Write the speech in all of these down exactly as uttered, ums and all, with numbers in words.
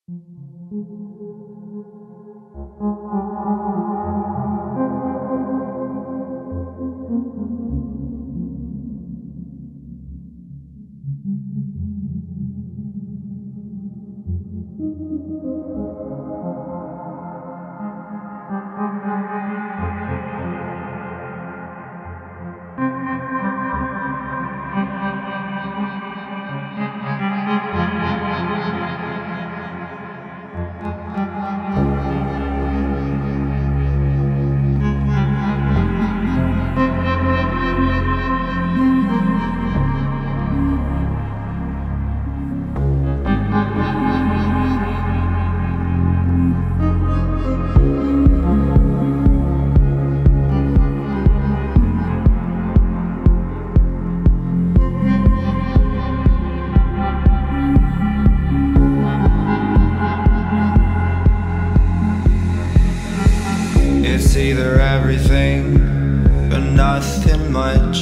It's either everything or nothing much.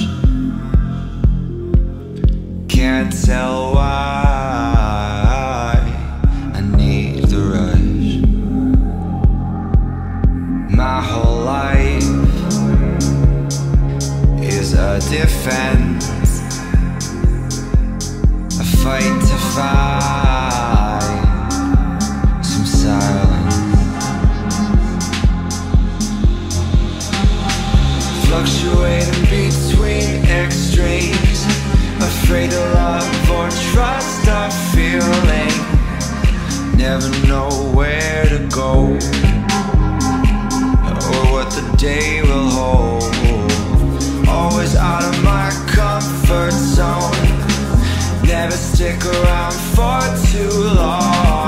Can't tell why I need the rush. My whole life is a defense, a fight to find some silence. Fluctuating between extremes, afraid to love or trust a feeling. Never know where to go or what the day will hold. Always out of my comfort zone, never stick around for too long.